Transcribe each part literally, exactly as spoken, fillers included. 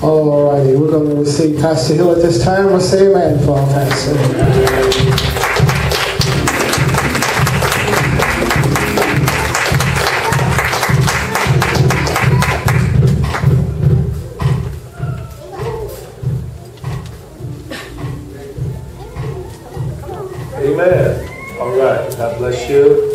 All righty, we're going to receive Pastor Hill at this time. We'll say amen for our pastor. Amen. All right. God bless you.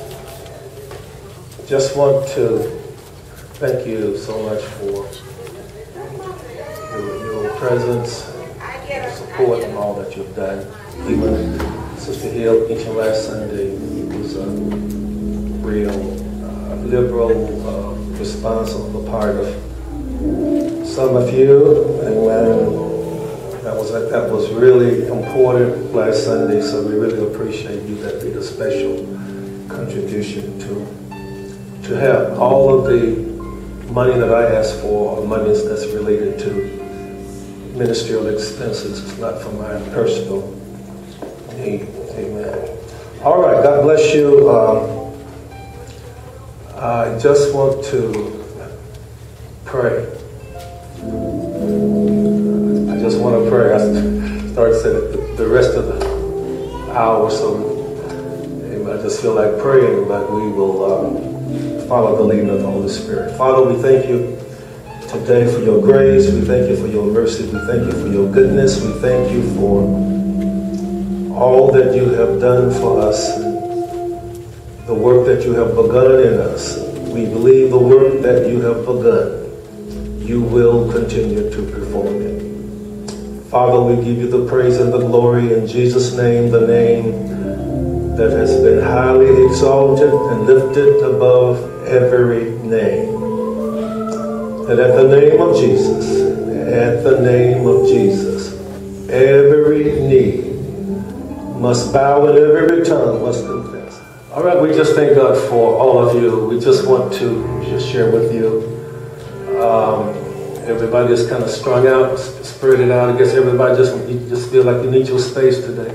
Just want to thank you so much for your, your presence, your support, and all that you've done. Even Sister Hill, each and last Sunday, was a real uh, liberal uh, response on the part of some of you. Amen. That was that was really important last Sunday, so we really appreciate you. That did a special contribution to to have all of the money that I asked for, or monies that's related to ministerial expenses. It's not for my personal need. Amen. All right. God bless you. Um, I just want to pray. I just want to pray. I started saying the, the rest of the hour, so I just feel like praying, but we will uh, follow the leading of the Holy Spirit. Father, we thank you today for your grace. We thank you for your mercy. We thank you for your goodness. We thank you for all that you have done for us, the work that you have begun in us. We believe the work that you have begun, you will continue to perform it. Father, we give you the praise and the glory in Jesus' name, the name that has been highly exalted and lifted above every name. That at the name of Jesus, at the name of Jesus, every knee must bow and every tongue must confess. All right, we just thank God for all of you. We just want to just share with you. Um, everybody is kind of strung out, spread it out. I guess everybody just you just feel like you need your space today.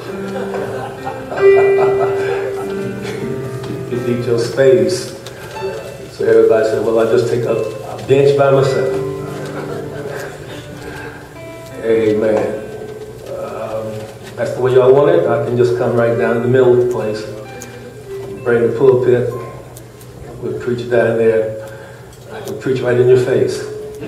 You need your space. So everybody said, well, I just take a, a bench by myself. Amen. Um, that's the way y'all want it. I can just come right down in the middle of the place. Bring the pulpit. We'll preach down there. I can preach right in your face.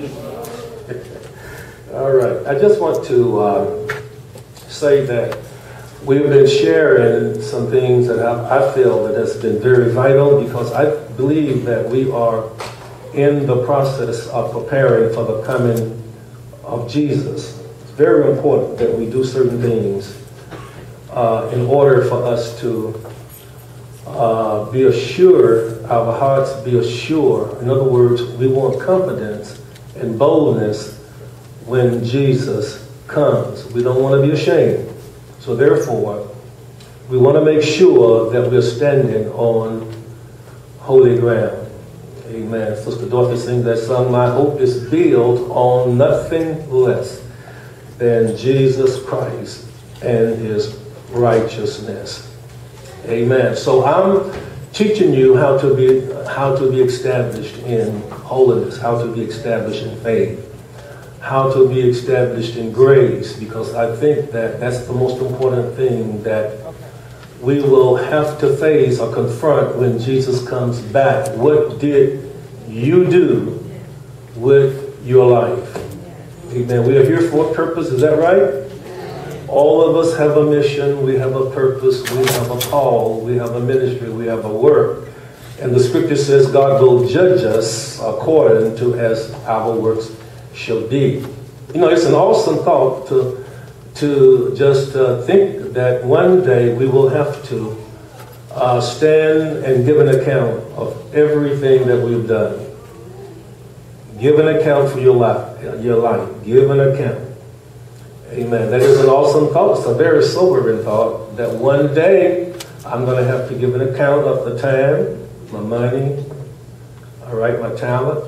All right. I just want to uh, say that we've been sharing some things that I, I feel that has been very vital, because I believe that we are in the process of preparing for the coming of Jesus. It's very important that we do certain things uh, in order for us to uh, be assured, our hearts be assured. In other words, we want confidence and boldness when Jesus comes. We don't want to be ashamed. So therefore, we want to make sure that we're standing on holy ground. Amen. Sister Dorothy sings that song, my hope is built on nothing less than Jesus Christ and his righteousness. Amen. So I'm teaching you how to be how to be established in holiness, how to be established in faith, how to be established in grace, because I think that that's the most important thing that we will have to face or confront when Jesus comes back. What did you do with your life? Amen. We are here for a purpose, is that right? All of us have a mission, we have a purpose, we have a call, we have a ministry, we have a work. And the scripture says God will judge us according to as our works shall be. You know, it's an awesome thought to to just uh, think that one day we will have to uh, stand and give an account of everything that we've done. Give an account for your life, your life. Give an account. Amen. That is an awesome thought. It's a very sobering thought that one day I'm going to have to give an account of the time, my money, all right, my talent.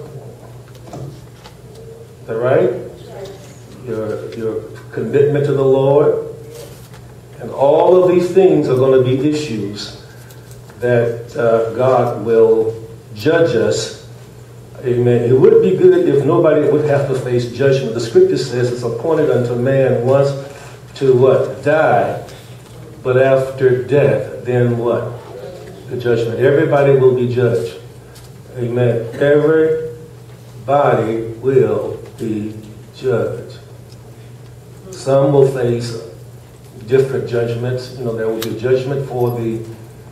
Is that right? Your, your commitment to the Lord. And all of these things are going to be issues that uh, God will judge us Amen. It would be good if nobody would have to face judgment. The scripture says it's appointed unto man once to what? Die. But after death, then what? The judgment. Everybody will be judged. Amen. Everybody will be judged. Some will face different judgments. You know, there will be a judgment for the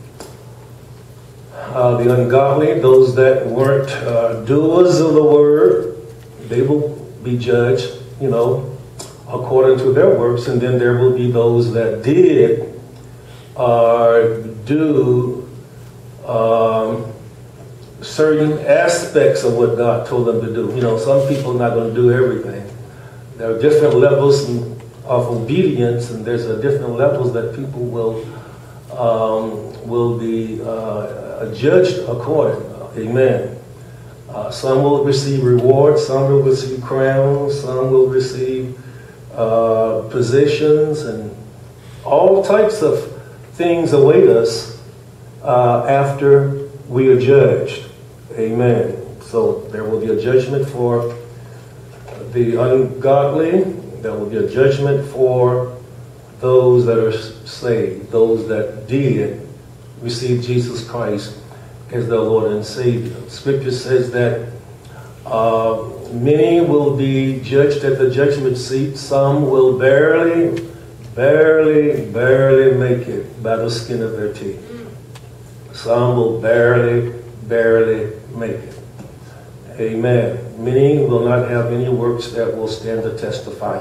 uh, the ungodly, those that weren't uh, doers of the word. They will be judged, you know, according to their works. And then there will be those that did uh, do um, certain aspects of what God told them to do. You know, some people are not going to do everything. There are different levels of obedience, and there's a different levels that people will um, will be uh, judged according. Amen. Uh, some will receive rewards, some will receive crowns, some will receive uh, positions, and all types of things await us uh, after we are judged. Amen. So there will be a judgment for the ungodly. There will be a judgment for those that are saved, those that did receive Jesus Christ as their Lord and Savior. Scripture says that uh, many will be judged at the judgment seat. Some will barely, barely, barely make it by the skin of their teeth. Some will barely, barely make it. Amen. Many will not have any works that will stand to testify.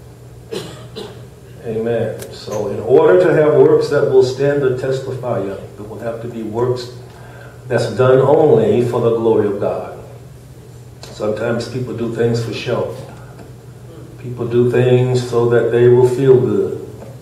Amen. So in order to have works that will stand to testify, there will have to be works that's done only for the glory of God. Sometimes people do things for show. People do things so that they will feel good.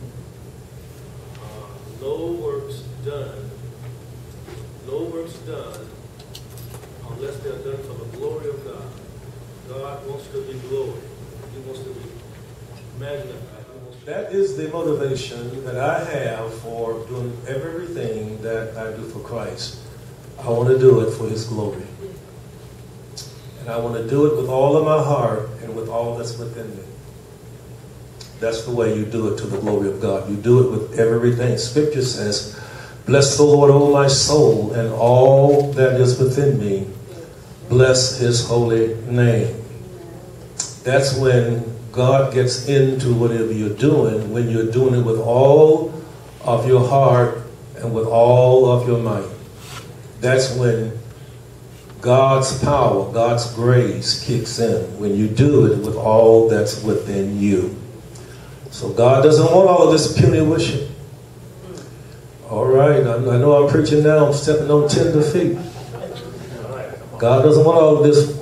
No works done. No works done unless they are done for the glory of God. God wants to be glory. He wants to be magnified. That is the motivation that I have for doing everything that I do for Christ. I want to do it for His glory. And I want to do it with all of my heart and with all that's within me. That's the way you do it to the glory of God. You do it with everything. Scripture says, bless the Lord, O my soul, and all that is within me. Bless His holy name. That's when God gets into whatever you're doing, when you're doing it with all of your heart and with all of your might. That's when God's power, God's grace kicks in, when you do it with all that's within you. So God doesn't want all of this puny worship. All right, I know I'm preaching now, I'm stepping on tender feet. God doesn't want all of this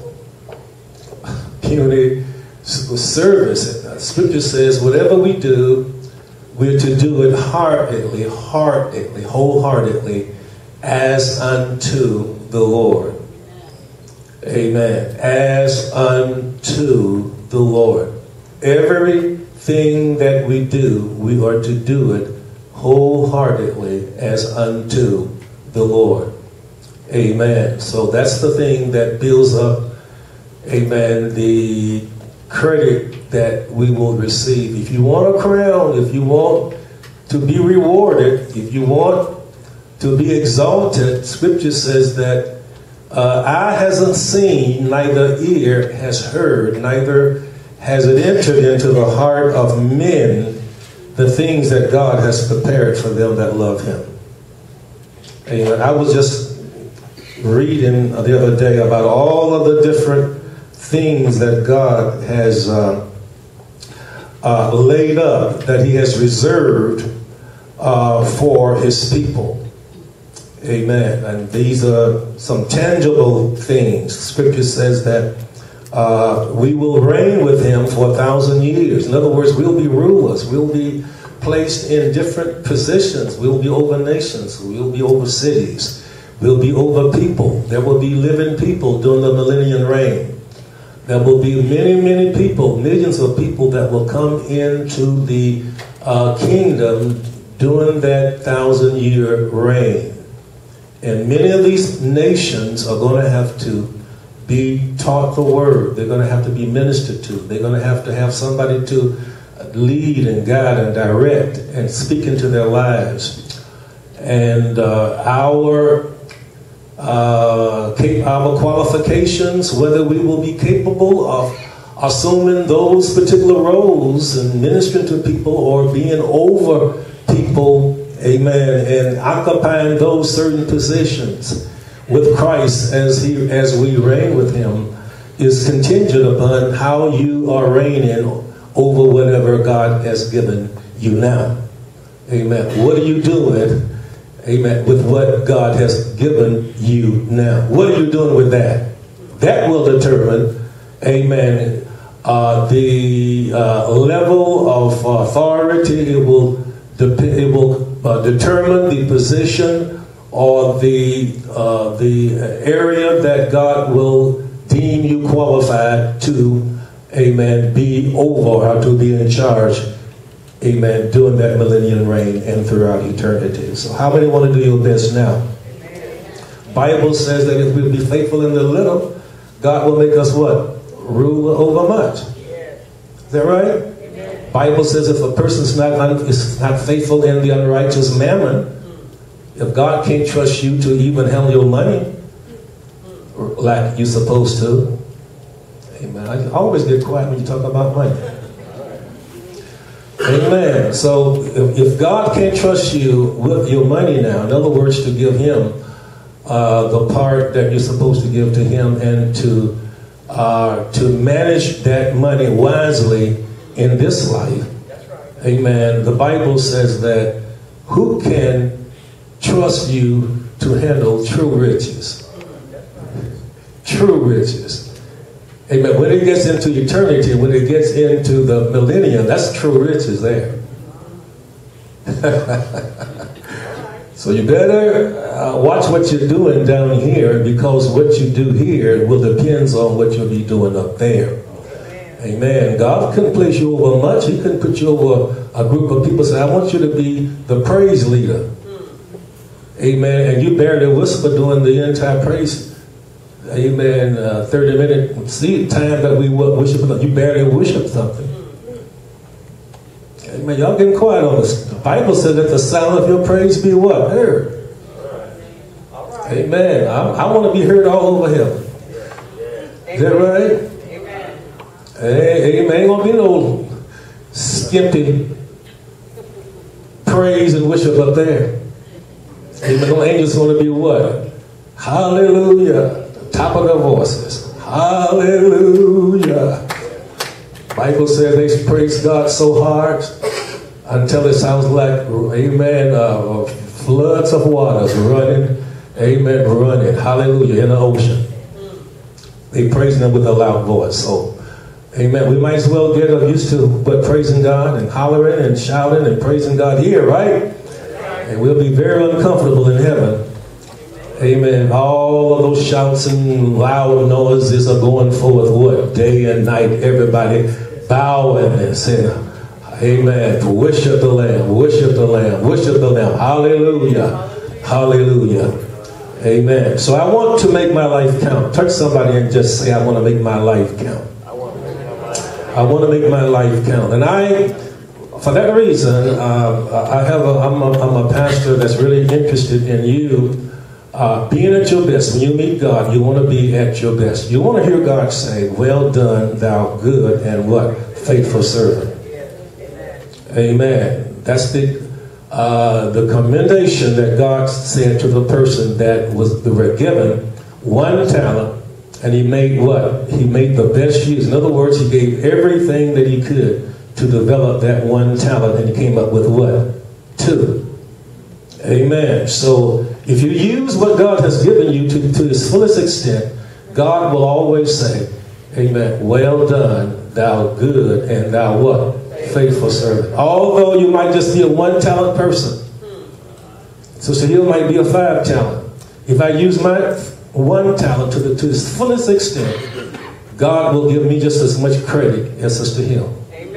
puny service. Scripture says whatever we do, we're to do it heartedly, heartedly, wholeheartedly, as unto the Lord. Amen. As unto the Lord. Everything that we do, we are to do it wholeheartedly as unto the Lord. Amen. So that's the thing that builds up, amen, the credit that we will receive. If you want a crown, if you want to be rewarded, if you want to be exalted, Scripture says that uh, eye hasn't seen, neither ear has heard, neither has it entered into the heart of men the things that God has prepared for them that love Him. And I was just reading the other day about all of the different things that God has uh, uh, laid up, that He has reserved uh, for His people. Amen. And these are some tangible things. Scripture says that uh, we will reign with Him for a thousand years. In other words, we'll be rulers. We'll be placed in different positions. We'll be over nations. We'll be over cities. We'll be over people. There will be living people during the millennium reign. There will be many, many people, millions of people that will come into the uh, kingdom during that thousand-year reign. And many of these nations are going to have to be taught the word. They're going to have to be ministered to. They're going to have to have somebody to lead and guide and direct and speak into their lives. And uh, our uh, our qualifications, whether we will be capable of assuming those particular roles and ministering to people or being over people, amen, and occupying those certain positions with Christ as he as we reign with him, is contingent upon how you are reigning over whatever God has given you now. Amen. What are you doing, amen, with what God has given you now? What are you doing with that? That will determine, amen, uh, the uh, level of authority. It will, dep- it will uh, determine the position or the, uh, the area that God will deem you qualified to, amen, be over or to be in charge, amen, during that millennium reign and throughout eternity. So how many want to do your best now? Amen. Bible says that if we'll be faithful in the little, God will make us what? Rule over much. Yes. Is that right? Amen. Bible says if a person's not, un, is not faithful in the unrighteous mammon, if God can't trust you to even handle your money like you're supposed to, amen. I always get quiet when you talk about money. Amen. So if, if God can't trust you with your money now, in other words, to give him uh, the part that you're supposed to give to him and to uh, to manage that money wisely in this life, amen. The Bible says that who can trust you to handle true riches? True riches. Amen. When it gets into eternity, when it gets into the millennium, that's true riches there. So you better uh, watch what you're doing down here, because what you do here will depends on what you'll be doing up there. Amen. God couldn't place you over much. He couldn't put you over a group of people. Say, I want you to be the praise leader. Amen. And you barely whisper during the entire praise. Amen. Uh, thirty minute see time that we worship. You barely worship something. Amen. Y'all getting quiet on this. The Bible said that the sound of your praise be what? Heard. All right. Amen. I, I want to be heard all over heaven. Is that right? Amen. Hey, amen. Ain't gonna be no skimpy praise and worship up there. Amen. No angels going to be what? Hallelujah. Top of their voices. Hallelujah. Bible says they praise God so hard until it sounds like, amen, uh, floods of waters running, amen, running, hallelujah, in the ocean. They praise them with a loud voice. So, amen, we might as well get used to but praising God and hollering and shouting and praising God here, right? And we'll be very uncomfortable in heaven. Amen. All of those shouts and loud noises are going forth what? Day and night. Everybody bowing and saying, amen. Worship the Lamb. Worship the Lamb. Worship the Lamb. Hallelujah. Hallelujah. Amen. So I want to make my life count. Touch somebody and just say, I want to make my life count. I want to make my life count. I want to make my life count. And I... For that reason, uh, I have a, I'm, a, I'm a pastor that's really interested in you uh, being at your best. When you meet God, you want to be at your best. You want to hear God say, well done, thou good and what? Faithful servant. Amen. Amen. That's the uh, the commendation that God said to the person that was they were given one talent, and he made what? He made the best use. In other words, he gave everything that he could to develop that one talent, and he came up with what? Two. Amen. So if you use what God has given you to, to his fullest extent, God will always say, amen, well done, thou good and thou what? Faithful servant. Although you might just be a one talent person. So Sahil might be a five talent. If I use my one talent to, the, to his fullest extent, God will give me just as much credit as Sister Hill.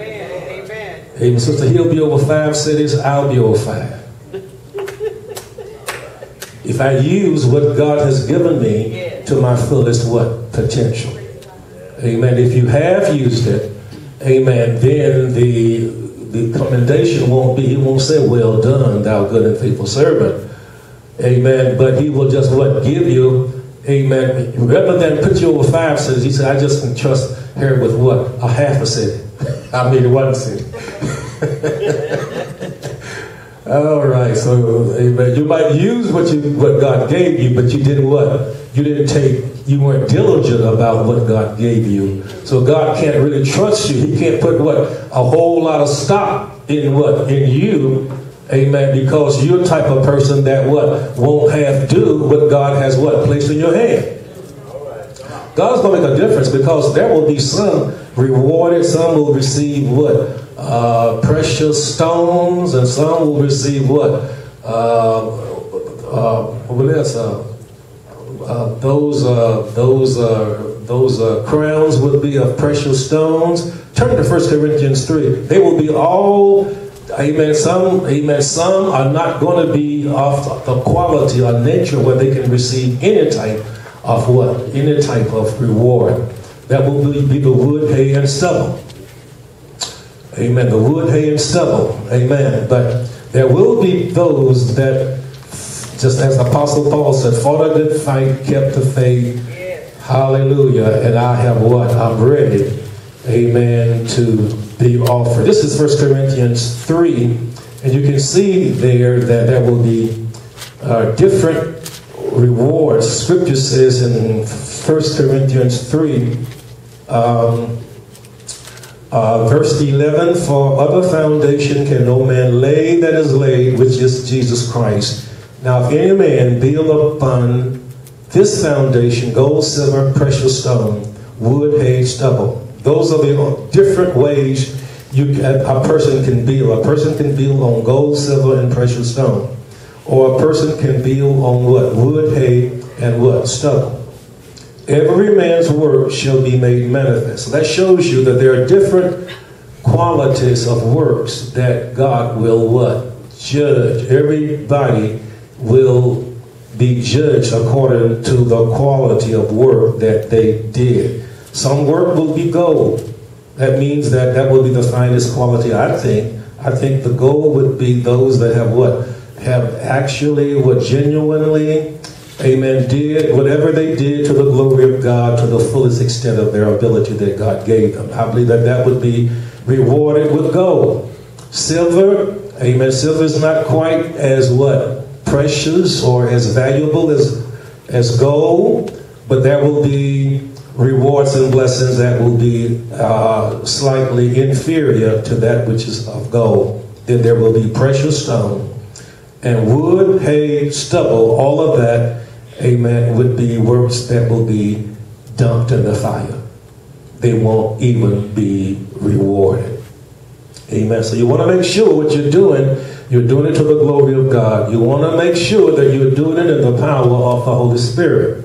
Amen. Sister Hill be over five cities, I'll be over five. If I use what God has given me to to my fullest what? Potential. Amen. If you have used it, amen, then the the commendation won't be, he won't say, well done, thou good and faithful servant. Amen. But he will just what? Give you, amen. Rather than put you over five cities, he said, I just can trust her with what? A half a city. I mean one city. All right, so amen. You might use what you what God gave you, but you didn't what? You didn't take, you weren't diligent about what God gave you. So God can't really trust you. He can't put what? A whole lot of stock in what? In you. Amen. Because you're the type of person that what? Won't have do what God has what? Placed in your hand. God's going to make a difference, because there will be some rewarded, some will receive what? Uh, precious stones, and some will receive what? Uh, uh, what else? Uh, uh, those uh, those uh, those uh, crowns will be of precious stones. Turn to First Corinthians three. They will be all, amen. Some, amen. Some are not going to be of the quality or nature where they can receive any type of what? Any type of reward. That will be, be the wood, hay, and stubble. Amen. The wood, hay, and stubble. Amen. But there will be those that, just as Apostle Paul said, fought a good fight, kept the faith. Yes. Hallelujah. And I have what? I'm ready. Amen. To be offered. This is First Corinthians three. And you can see there that there will be uh, different rewards. Scripture says in First Corinthians three, um, uh, verse eleven, for other foundation can no man lay that is laid, which is Jesus Christ. Now if any man build upon this foundation gold, silver, precious stone, wood, hay, stubble. Those are the different ways you can, a person can build. A person can build on gold, silver, and precious stone. Or a person can build on what? Wood, hay, and what? Stubble. Every man's work shall be made manifest. So that shows you that there are different qualities of works that God will what? Judge. Everybody will be judged according to the quality of work that they did. Some work will be gold. That means that that will be the finest quality, I think. I think the gold would be those that have what? Have actually, what genuinely, amen, did whatever they did to the glory of God to the fullest extent of their ability that God gave them. I believe that that would be rewarded with gold. Silver, amen, silver is not quite as what? Precious or as valuable as, as gold, but there will be rewards and blessings that will be uh, slightly inferior to that which is of gold. Then there will be precious stone. And wood, hay, stubble, all of that, amen, would be works that will be dumped in the fire. They won't even be rewarded. Amen. So you want to make sure what you're doing, you're doing it to the glory of God. You want to make sure that you're doing it in the power of the Holy Spirit.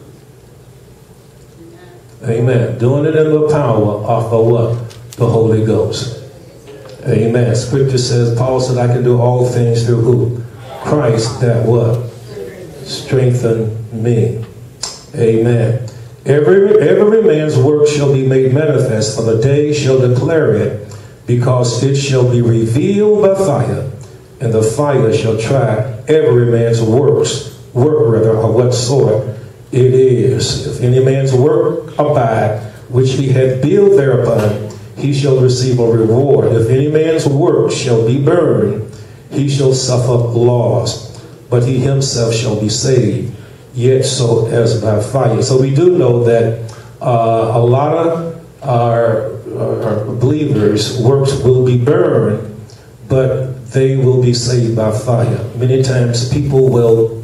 Amen. Doing it in the power of the what? The Holy Ghost. Amen. Scripture says, Paul said, I can do all things through who? Christ that what? Strengthen me. Amen. Every, every man's work shall be made manifest, for the day shall declare it, because it shall be revealed by fire, and the fire shall try every man's works, work rather, of what sort it is. If any man's work abide, which he hath built thereupon, he shall receive a reward. If any man's work shall be burned, he shall suffer loss, but he himself shall be saved, yet so as by fire. So we do know that uh, a lot of our, our believers' works will be burned, but they will be saved by fire. Many times people will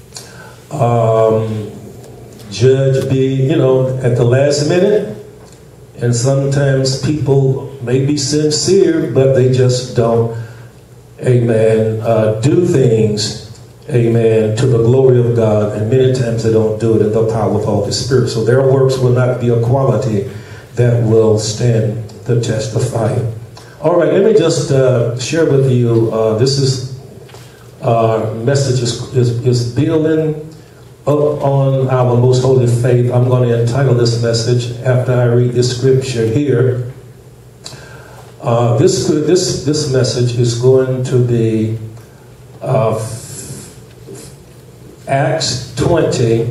um, judge be, you know, at the last minute. And sometimes people may be sincere, but they just don't, amen, uh, do things, amen, to the glory of God. And many times they don't do it in the power of the Holy Spirit. So their works will not be a quality that will stand the test of fire. All right, let me just uh, share with you, uh, this is, uh, message is, is, is building up on our most holy faith, I'm going to entitle this message after I read this scripture here. Uh, this this this message is going to be uh, Acts twenty,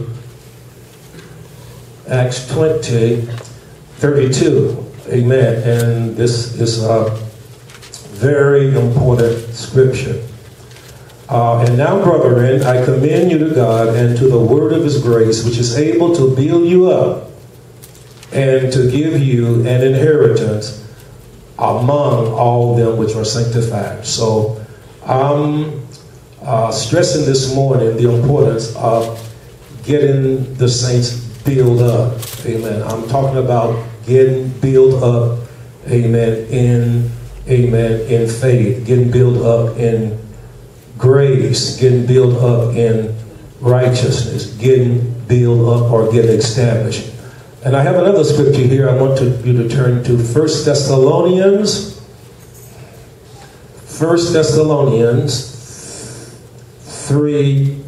Acts twenty, thirty-two. Amen. And this is a very important scripture. Uh, and now, brethren, I commend you to God and to the word of his grace, which is able to build you up and to give you an inheritance among all them which are sanctified. So I'm uh, stressing this morning the importance of getting the saints built up. Amen. I'm talking about getting built up, amen, in, amen, in faith, getting built up in grace, getting built up in righteousness, getting built up or getting established. And I have another scripture here I want to, you to turn to First Thessalonians. First Thessalonians three.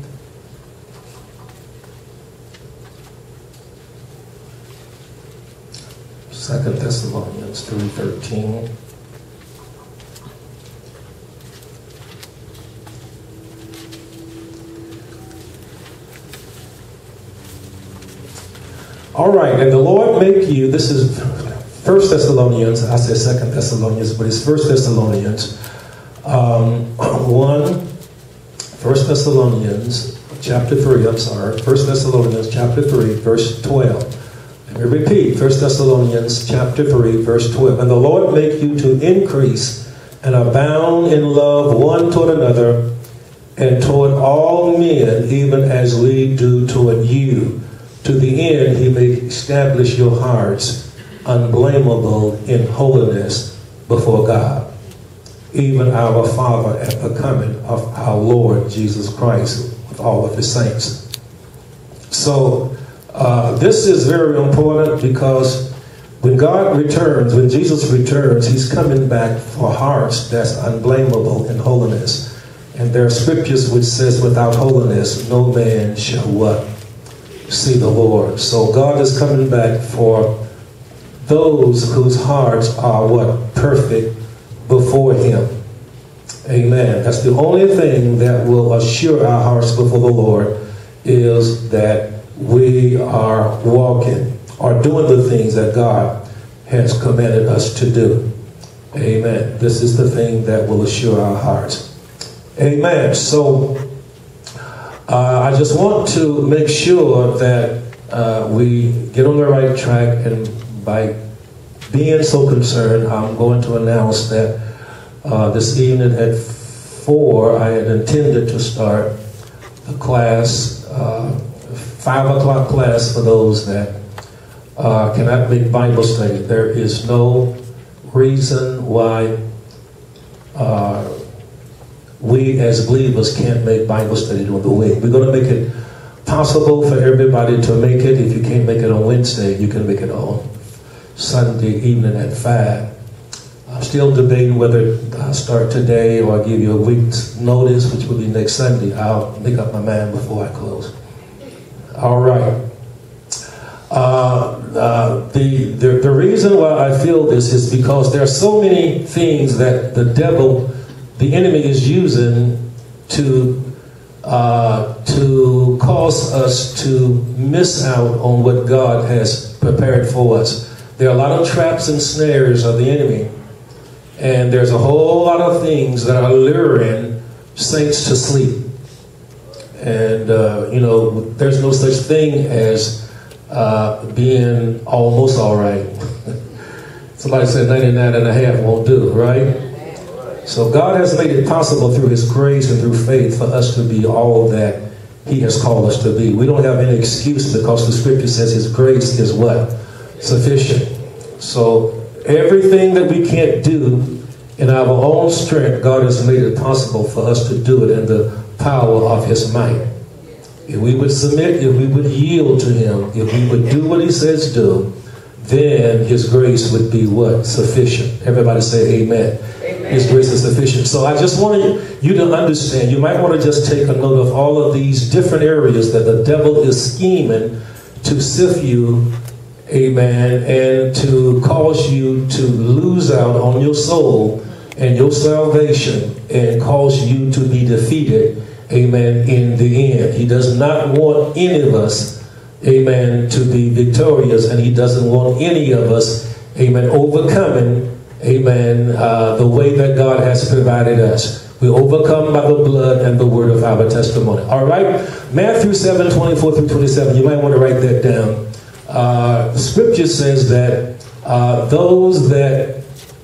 Second Thessalonians three thirteen. All right, and the Lord make you, this is First Thessalonians, I said Second Thessalonians, but it's First Thessalonians, um, one, First Thessalonians chapter three, I'm sorry, First Thessalonians chapter three, verse twelve. Let me repeat, First Thessalonians chapter three, verse twelve. And the Lord make you to increase and abound in love one toward another and toward all men, even as we do toward you, to the end he may establish your hearts unblameable in holiness before God, even our Father at the coming of our Lord Jesus Christ with all of his saints. So uh, this is very important, because when God returns, when Jesus returns, he's coming back for hearts that's unblameable in holiness. And there are scriptures which says, without holiness no man shall what? See the Lord. So God is coming back for those whose hearts are what? Perfect before him. Amen. That's the only thing that will assure our hearts before the Lord, is that we are walking or doing the things that God has commanded us to do. Amen. This is the thing that will assure our hearts. Amen. So Uh, I just want to make sure that uh, we get on the right track, and by being so concerned, I'm going to announce that uh, this evening at four, I had intended to start the class, uh, five o'clock class for those that uh, cannot make Bible study. There is no reason why uh, we as believers can't make Bible study during the week. We're going to make it possible for everybody to make it. If you can't make it on Wednesday, you can make it on Sunday evening at five. I'm still debating whether I start today or I give you a week's notice, which will be next Sunday. I'll make up my mind before I close. All right. Uh, uh, the, the, the reason why I feel this is because there are so many things that the devil, the enemy, is using to uh, to cause us to miss out on what God has prepared for us. There are a lot of traps and snares of the enemy, and there's a whole lot of things that are luring saints to sleep. And uh, you know, there's no such thing as uh, being almost all right. Somebody said ninety-nine and a half won't do, right? So God has made it possible through his grace and through faith for us to be all that he has called us to be. We don't have any excuse, because the scripture says his grace is what? Sufficient. So everything that we can't do in our own strength, God has made it possible for us to do it in the power of his might. If we would submit, if we would yield to him, if we would do what he says do, then his grace would be what? Sufficient. Everybody say amen. Amen. His grace is sufficient. So I just want you to understand, you might want to just take a note of all of these different areas that the devil is scheming to sift you, amen, and to cause you to lose out on your soul and your salvation and cause you to be defeated, amen, in the end. He does not want any of us, amen, to be victorious, and he doesn't want any of us, amen, overcoming, amen, uh, the way that God has provided us. We overcome by the blood and the word of our testimony. All right? Matthew seven, twenty-four through twenty-seven. You might want to write that down. Uh, the scripture says that uh, those that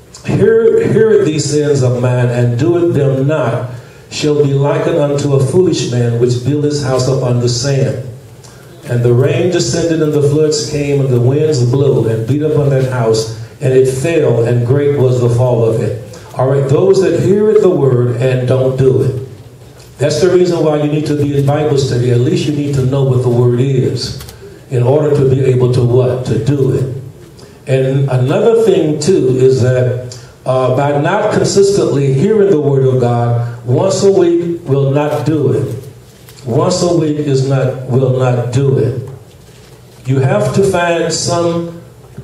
hear, hear these sins of mine and doeth them not shall be likened unto a foolish man which built his house upon the sand. And the rain descended, and the floods came, and the winds blew and beat upon that house, and it fell, and great was the fall of it. All right, those that hear the word and don't do it. That's the reason why you need to be in Bible study. At least you need to know what the word is in order to be able to what? To do it. And another thing, too, is that uh, by not consistently hearing the word of God, once a week will not do it. Once a week is not will not do it. You have to find some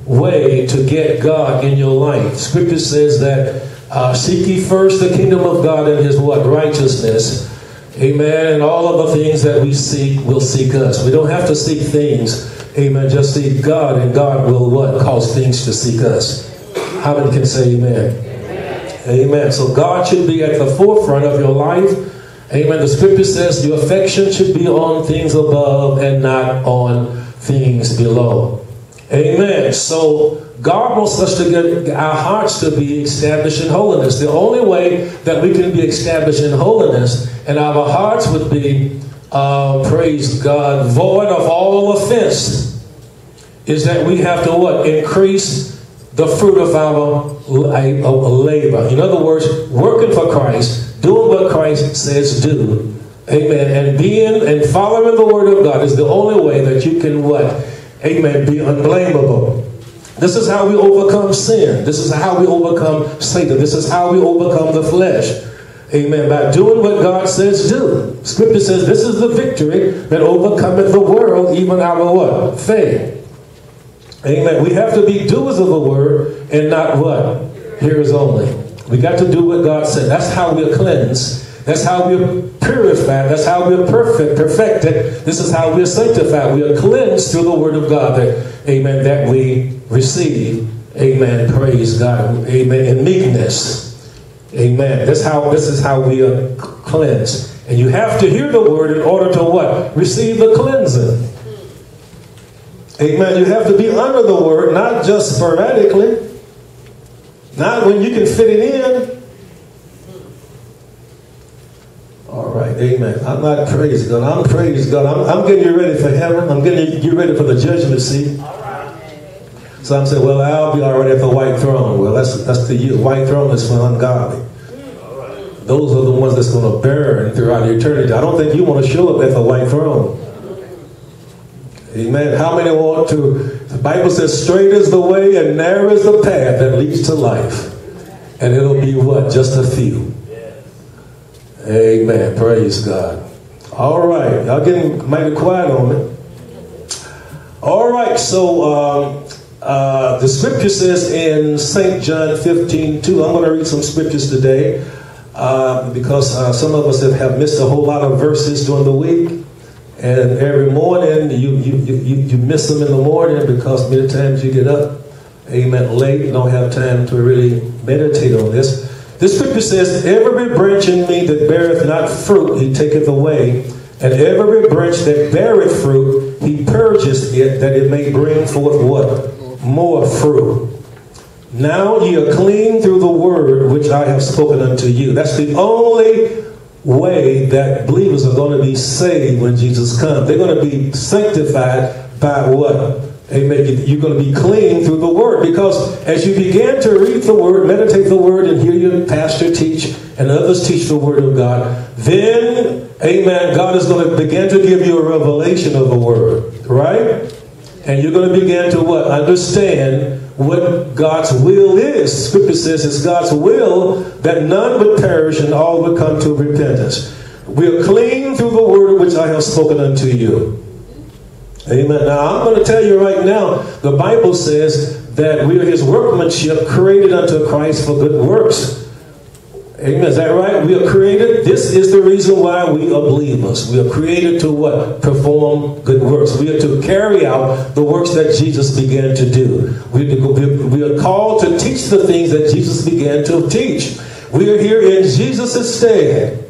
way to get God in your life. Scripture says that uh, seek ye first the kingdom of God and his what? Righteousness. Amen. And all of the things that we seek will seek us. We don't have to seek things. Amen. Just seek God, and God will what? Cause things to seek us. How many can say amen? Amen. Amen. So God should be at the forefront of your life. Amen. The scripture says your affection should be on things above and not on things below. Amen. So God wants us to get our hearts to be established in holiness. The only way that we can be established in holiness and our hearts would be, uh, praise God, void of all offense, is that we have to what? Increase the fruit of our labor. In other words, working for Christ, doing what Christ says do. Amen. And being and following the word of God is the only way that you can what? Amen. Be unblameable. This is how we overcome sin. This is how we overcome Satan. This is how we overcome the flesh. Amen. By doing what God says do. Scripture says this is the victory that overcometh the world, even our what? Faith. Amen. We have to be doers of the word and not what? Hearers only. We got to do what God said. That's how we're cleansed. That's how we're purified. That's how we're perfect, perfected. This is how we're sanctified. We are cleansed through the word of God that, amen, that we receive. Amen. Praise God. Amen. In meekness. Amen. That's how, this is how we are cleansed. And you have to hear the word in order to what? Receive the cleansing. Amen. You have to be under the word, not just sporadically. Not when you can fit it in. All right, amen. I'm not praise God. I'm praise God. I'm, I'm getting you ready for heaven. I'm getting you ready for the judgment seat. All right. So I'm saying, well, I'll be already at the white throne. Well, that's that's the white throne is for ungodly. All right. Those are the ones that's going to burn throughout eternity. I don't think you want to show up at the white throne. Amen. How many want to? The Bible says, straight is the way and narrow is the path that leads to life. And it'll be what? Just a few. Amen. Praise God. All right. Y'all getting mighty quiet on me. All right. So um, uh, the scripture says in Saint John fifteen two, I'm going to read some scriptures today uh, because uh, some of us have, have missed a whole lot of verses during the week. And every morning, you, you, you, you miss them in the morning because many times you get up, amen, late. You don't have time to really meditate on this. This scripture says, every branch in me that beareth not fruit, he taketh away. And every branch that beareth fruit, he purgeth it, that it may bring forth what? More fruit. Now ye are clean through the word which I have spoken unto you. That's the only way that believers are going to be saved when Jesus comes. They're going to be sanctified by what? Amen. You're going to be clean through the word, because as you begin to read the word, meditate the word, and hear your pastor teach and others teach the word of God, then, amen, God is going to begin to give you a revelation of the word, right? And you're going to begin to what? Understand what God's will is. Scripture says it's God's will that none would perish and all would come to repentance. We are clean through the word which I have spoken unto you. Amen. Now, I'm going to tell you right now, the Bible says that we are his workmanship created unto Christ for good works. Amen. Is that right? We are created. This is the reason why we are believers. We are created to what? Perform good works. We are to carry out the works that Jesus began to do. We are, we are called to teach the things that Jesus began to teach. We are here in Jesus' stead.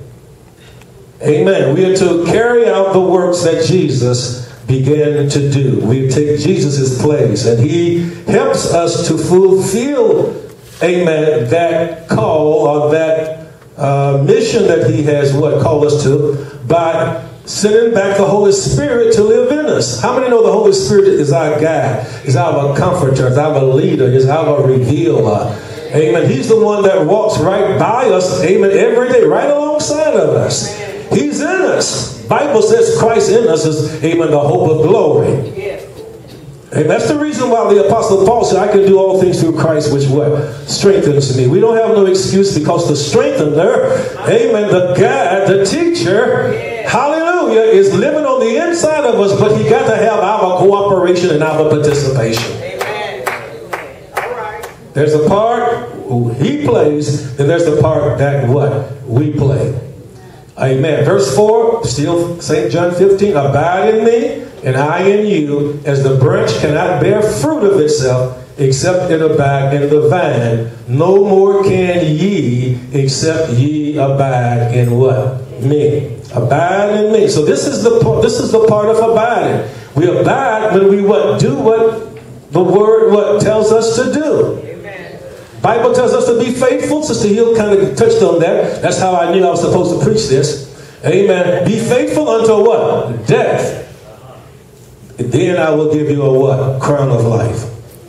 Amen. We are to carry out the works that Jesus began to do. We take Jesus' place, and he helps us to fulfill, amen, that call or that uh, mission that he has what called us to by sending back the Holy Spirit to live in us. How many know the Holy Spirit is our guide, is our comforter, is our leader, is our revealer? Amen. He's the one that walks right by us, amen, every day, right alongside of us. He's in us. Bible says Christ in us is, amen, the hope of glory. And that's the reason why the Apostle Paul said, I can do all things through Christ, which what? Strengthens me. We don't have no excuse, because the strengthener, amen, the guide, the teacher, hallelujah, is living on the inside of us, but he got to have our cooperation and our participation. Amen. All right. There's a part he plays, and there's the part that what? We play. Amen. Verse four, still Saint John fifteen, abide in me, and I in you, as the branch cannot bear fruit of itself, except it abide in the vine. No more can ye, except ye abide in what? Me. Abide in me. So this is the this is the part of abiding. We abide when we what? Do what the word what tells us to do. Bible tells us to be faithful. Sister Hill kind of touched on that. That's how I knew I was supposed to preach this. Amen. Be faithful until what? Death. And then I will give you a what? Crown of life.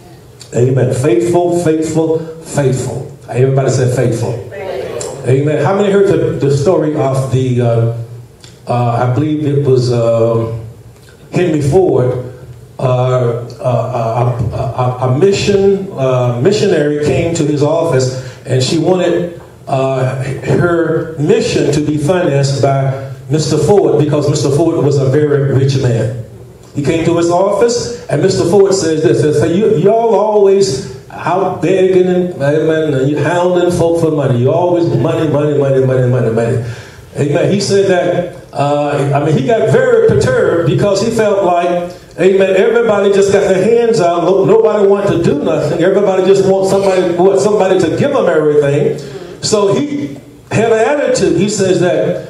Amen. Faithful, faithful, faithful. Everybody said faithful. Faithful. Amen. How many heard the, the story of the, uh, uh, I believe it was uh, Henry Ford, Uh, uh, a, a, a mission uh, missionary came to his office, and she wanted uh, her mission to be financed by Mister Ford, because Mister Ford was a very rich man. He came to his office, and Mister Ford says this: says, hey, you, y'all always out begging and, amen, and you hounding folk for money. You always money, money, money, money, money, money. Amen. He said that. Uh, I mean, he got very perturbed, because he felt like, amen, everybody just got their hands out. Nobody wanted to do nothing. Everybody just wants somebody, what, somebody to give them everything. So he had an attitude. He says that,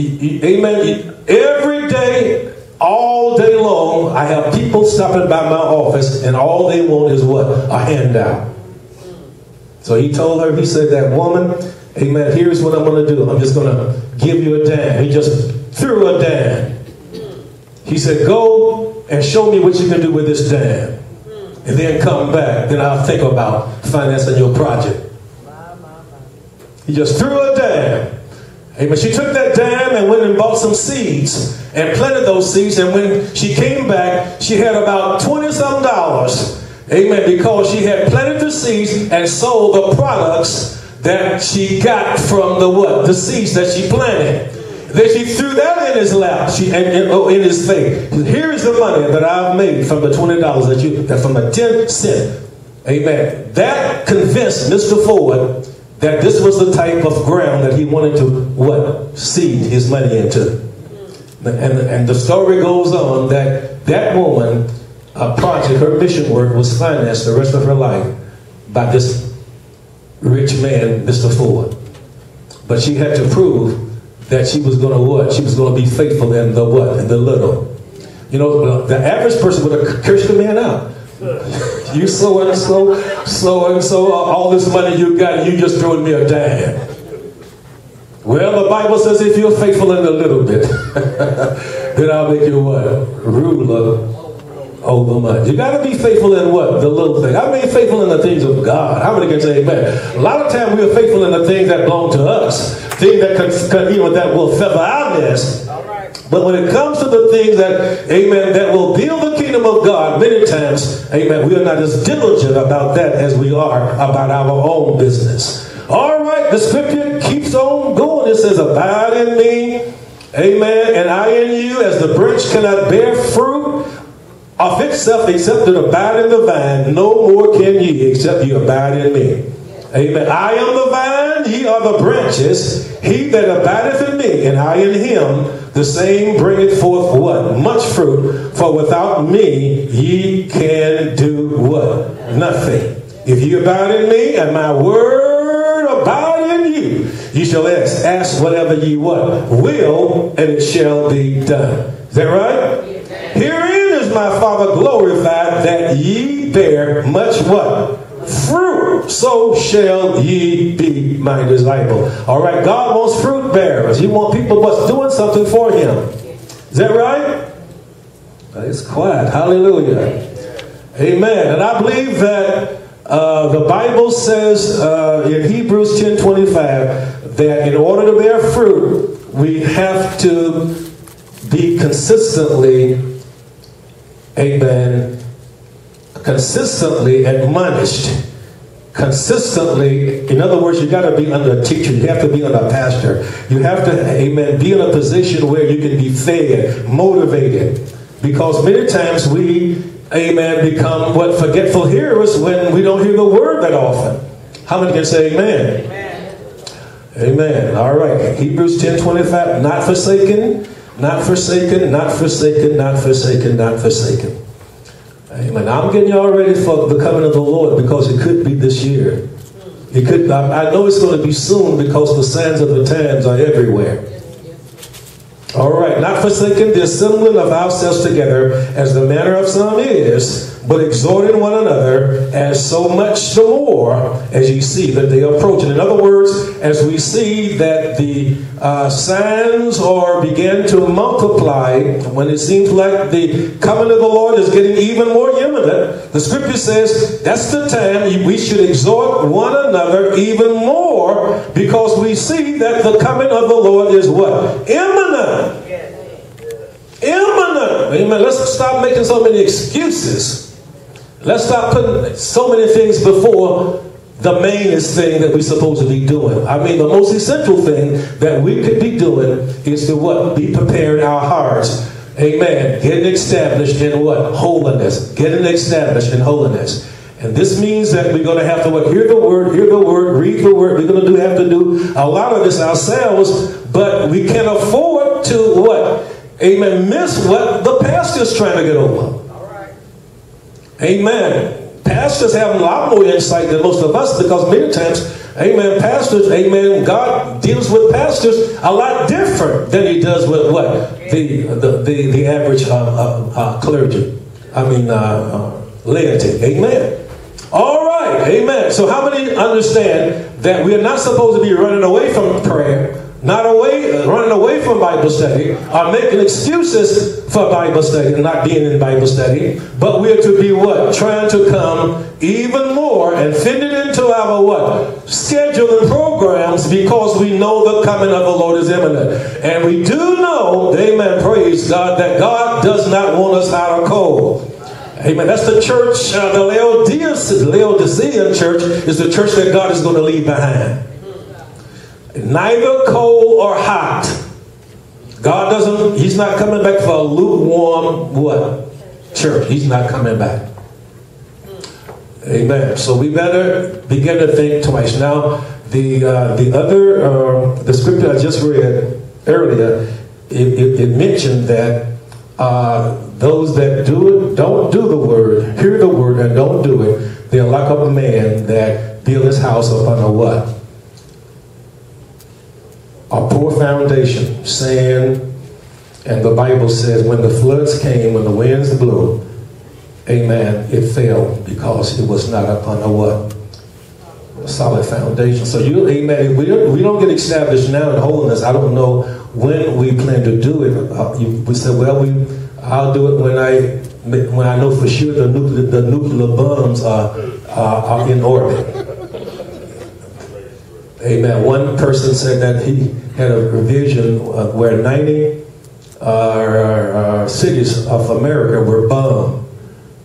amen, every day, all day long, I have people stopping by my office, and all they want is what? A handout. So he told her, he said, that woman, amen, here's what I'm going to do. I'm just going to give you a dime. He just threw a dime. He said, go and show me what you can do with this dime. And then come back. Then I'll think about financing your project. He just threw a dime. Amen. She took that dime and went and bought some seeds and planted those seeds. And when she came back, she had about twenty-some dollars. Amen. Because she had planted the seeds and sold the products that she got from the what? The seeds that she planted. Then she threw that in his lap, she, and, and, oh, in his face. Here's the money that I've made from the twenty dollars that you, that from the ten cent. Amen. That convinced Mister Ford that this was the type of ground that he wanted to what? Seed his money into. And, and the story goes on that that woman, a project, her mission work was financed the rest of her life by this rich man, Mister Ford. But she had to prove that she was going to what? She was going to be faithful in the what? In the little. You know, the average person would have cursed the man out. You so and so, so and so, all this money you got, you just throwing me a dime. Well, the Bible says if you're faithful in a little bit, then I'll make you what? Ruler over much. You got to be faithful in what? The little thing. I mean, faithful in the things of God. How many can say amen? A lot of times we are faithful in the things that belong to us. Things that can, can, you know, that will feather our nest. But when it comes to the things that, amen, that will build the kingdom kingdom of God, many times, amen, we are not as diligent about that as we are about our own business. All right, the scripture keeps on going. It says, abide in me, amen, and I in you, as the branch cannot bear fruit of itself except it abide in the vine, no more can ye except you abide in me. Amen. I am the vine, ye are the branches. He that abideth in me, and I in him, the same bringeth forth what? Much fruit. For without me, ye can do what? Nothing. If you abide in me, and my word abide in you, ye shall ask, ask whatever ye what? Will, and it shall be done. Is that right? Herein is my Father glorified, that ye bear much what? Fruit, so shall ye be my disciple. All right, God wants fruit bearers. He wants people what's doing something for him. Is that right? It's quiet. Hallelujah. Amen. And I believe that uh, the Bible says uh, in Hebrews ten twenty-five that in order to bear fruit, we have to be consistently, amen, consistently admonished, consistently. In other words, you got to be under a teacher. You have to be under a pastor. You have to, amen, be in a position where you can be fed, motivated. Because many times we, amen, become what? Forgetful hearers when we don't hear the word that often. How many can say amen? Amen. Amen. All right. Hebrews ten twenty-five. Not forsaken, not forsaken, not forsaken, not forsaken, not forsaken. Amen. I'm getting y'all ready for the coming of the Lord, because it could be this year. It could. I, I know it's going to be soon, because the signs of the times are everywhere. All right. Not forsaking the assembling of ourselves together, as the manner of some is, but exhorting one another, as so much the more as you see that they are approaching. In other words, as we see that the uh, signs are begin to multiply, when it seems like the coming of the Lord is getting even more imminent, the scripture says that's the time we should exhort one another even more, because we see that the coming of the Lord is what? Imminent. Imminent. Amen. Let's stop making so many excuses. Let's stop putting so many things before the mainest thing that we're supposed to be doing. I mean, the most essential thing that we could be doing is to what? Be preparing our hearts. Amen. Getting established in what? Holiness. Getting established in holiness. And this means that we're going to have to what? Hear the word, hear the word, read the word. We're going to do, have to do a lot of this ourselves, but we can't afford to what? Amen. Miss what the pastor's trying to get over. Amen. Pastors have a lot more insight than most of us, because many times, amen, pastors, amen, God deals with pastors a lot different than he does with what? The the, the, the average uh, uh, uh, clergy. I mean, uh, uh, laity. Amen. All right. Amen. So how many understand that we are not supposed to be running away from prayer? Not away, running away from Bible study, or making excuses for Bible study, not being in Bible study, but we are to be what? Trying to come even more and fit it into our what? Schedule and programs, because we know the coming of the Lord is imminent. And we do know, amen, praise God, that God does not want us out of cold. Amen. That's the church, uh, the Laodicean, Laodicean church is the church that God is going to leave behind. Neither cold or hot. God doesn't, he's not coming back for a lukewarm what? Church. He's not coming back. Amen. So we better begin to think twice. Now, the uh, the other, uh, the scripture I just read earlier, it, it, it mentioned that uh, those that do it, don't do the word, hear the word and don't do it, they're like a man that built his house upon a what? A poor foundation, sand, and the Bible says when the floods came, when the winds blew, amen, it fell because it was not upon a what? A solid foundation. So you, amen, if we don't, we don't get established now in holiness, I don't know when we plan to do it. Uh, you, we said, well, we, I'll do it when I when I know for sure the nuclear, the nuclear bombs are, are, are in orbit. Amen. One person said that he had a vision where ninety uh, uh, cities of America were bombed.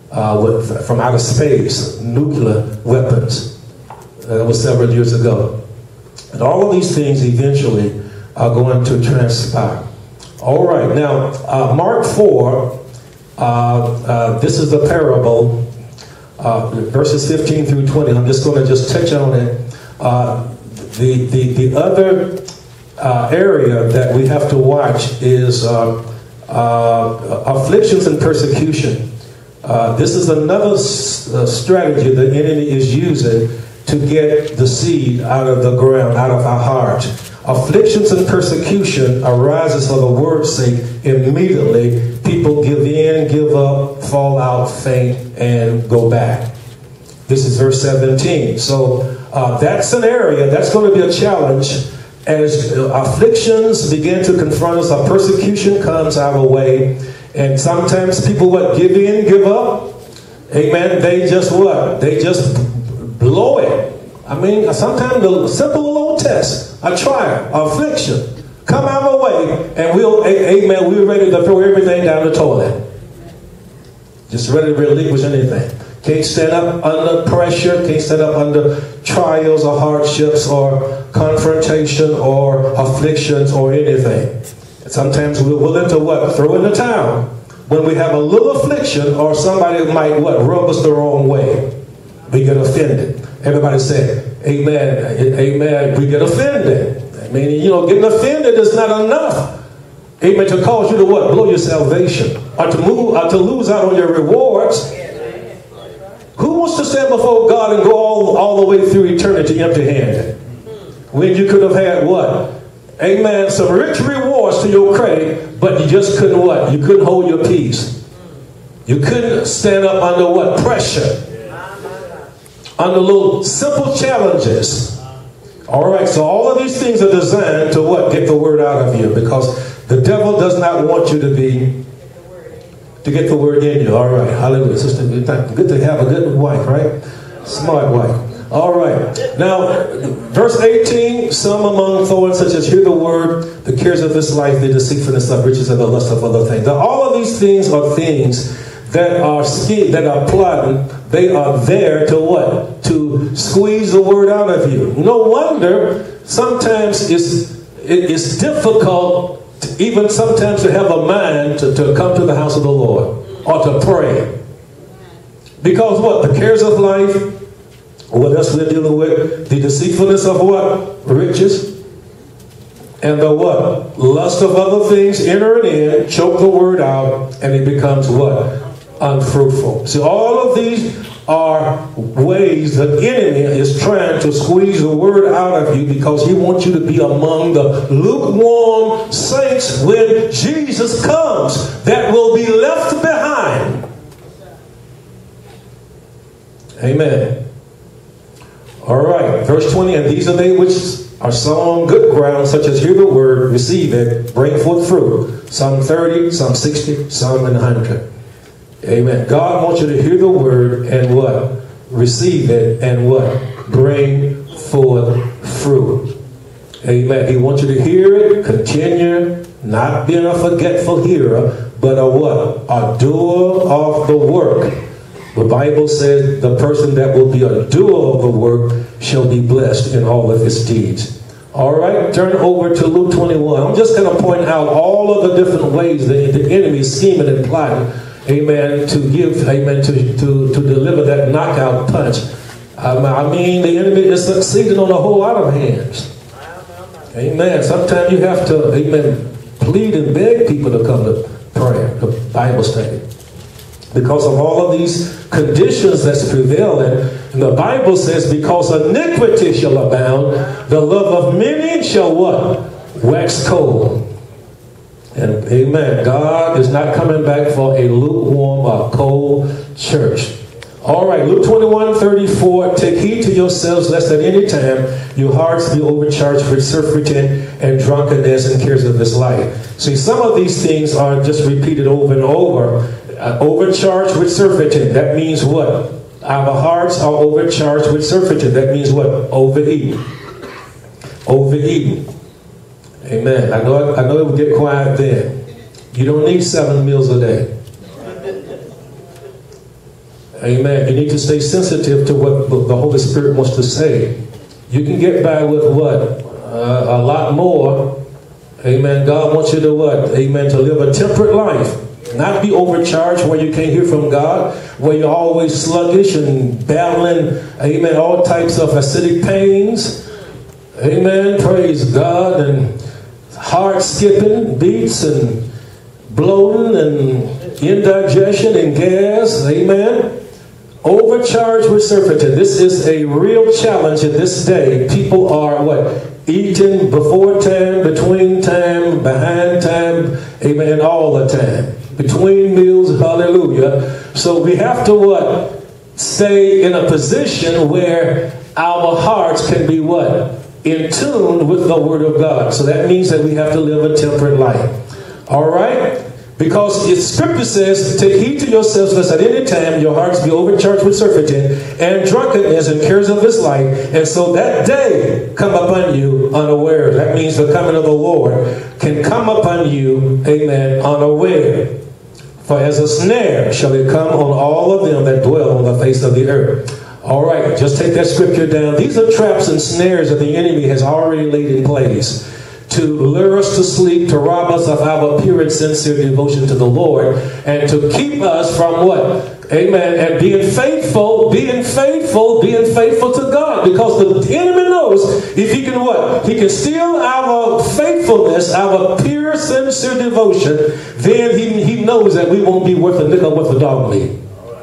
uh, with, from outer space, nuclear weapons. Uh, that was several years ago. And all of these things eventually are going to transpire. All right, now, uh, Mark four, uh, uh, this is the parable, uh, verses fifteen through twenty. I'm just going to just touch on it. Uh, the, the, the other uh, area that we have to watch is uh, uh, afflictions and persecution. Uh, this is another s- uh, strategy the enemy is using to get the seed out of the ground, out of our heart. Afflictions and persecution arises for the word's sake. Immediately, people give in, give up, fall out, faint, and go back. This is verse seventeen. So uh, that's an area, that's going to be a challenge as uh, afflictions begin to confront us, our persecution comes our way. And sometimes people, what, give in, give up? Amen. They just what? They just blow it. I mean, sometimes a simple little test, a trial, affliction, come our way, and we'll, amen, we're ready to throw everything down the toilet. Just ready to relinquish anything. Can't stand up under pressure, can't stand up under trials or hardships or confrontation or afflictions or anything. And sometimes we're willing to what? Throw in the towel when we have a little affliction or somebody might what? Rub us the wrong way. We get offended. Everybody say, amen, amen. We get offended. I mean, you know, getting offended is not enough. Amen. To cause you to what? Blow your salvation. Or to move, or to lose out on your rewards. Who wants to stand before God and go all, all the way through eternity empty-handed? When you could have had what? Amen. Some rich rewards to your credit, but you just couldn't what? You couldn't hold your peace. You couldn't stand up under what? Pressure. Under little simple challenges. All right, so all of these things are designed to what? Get the word out of you, because the devil does not want you to be, to get the word in you. All right, hallelujah. Sister, good to have a good wife, right? Smart wife. All right. Now, verse eighteen, some among thorns such as hear the word, the cares of this life, the deceitfulness of riches, and the lust of other things. Now, all of these things are things that are that are plotting. They are there to what? To squeeze the word out of you. No wonder sometimes it's, it, it's difficult to even sometimes to have a mind to, to come to the house of the Lord or to pray. Because what? The cares of life, what else we're dealing with? The deceitfulness of what? Riches. And the what? Lust of other things entering in, choke the word out, and it becomes what? Unfruitful. See, all of these are ways the enemy is trying to squeeze the word out of you, because he wants you to be among the lukewarm saints when Jesus comes that will be left behind. Amen. All right, verse twenty, and these are they which are sown on good ground, such as hear the word, receive it, bring forth fruit. Some thirty, some sixty, some an hundred. Amen. God wants you to hear the word and what? Receive it and what? Bring forth fruit. Amen. He wants you to hear it, continue, not being a forgetful hearer, but a what? A doer of the work. The Bible says the person that will be a doer of the work shall be blessed in all of his deeds. All right, turn over to Luke twenty-one. I'm just going to point out all of the different ways that the enemy is scheming and plotting. Amen, to give, amen, to, to, to deliver that knockout punch. Um, I mean, the enemy is succeeding on a whole lot of hands. Amen. Sometimes you have to, amen, plead and beg people to come to prayer, the Bible study. Because of all of these conditions that's prevailing, and the Bible says, because iniquity shall abound, the love of many shall what? Wax cold. And amen, God is not coming back for a lukewarm or cold church. All right, Luke twenty-one, thirty-four, take heed to yourselves lest at any time your hearts be overcharged with surfeiting and drunkenness and cares of this life. See, some of these things are just repeated over and over. Uh, overcharged with surfeiting, that means what? Our hearts are overcharged with surfeiting. That means what? Overeating. Overeating. Amen. I know, I know it will get quiet then. You don't need seven meals a day. Amen. You need to stay sensitive to what the Holy Spirit wants to say. You can get by with what? Uh, a lot more. Amen. God wants you to what? Amen. To live a temperate life. Not be overcharged where you can't hear from God, where you're always sluggish and battling, amen, all types of acidic pains. Amen. Praise God. And heart skipping, beats, and bloating, and indigestion, and gas. Amen. Overcharged with surfeited. This is a real challenge in this day. People are what? Eating before time, between time, behind time, amen, all the time. Between meals, hallelujah. So we have to what? Stay in a position where our hearts can be what? In tune with the Word of God. So that means that we have to live a temperate life. All right? Because the Scripture says, take heed to yourselves, lest at any time your hearts be overcharged with surfeiting and drunkenness and cares of this life. And so that day come upon you unaware. That means the coming of the Lord can come upon you, amen, unaware. For as a snare shall it come on all of them that dwell on the face of the earth. All right, just take that scripture down. These are traps and snares that the enemy has already laid in place to lure us to sleep, to rob us of our pure and sincere devotion to the Lord, and to keep us from what? Amen. And being faithful, being faithful, being faithful to God. Because the enemy knows if he can what? He can steal our faithfulness, our pure, sincere devotion, then he, he knows that we won't be worth a nickel worth a dog meat.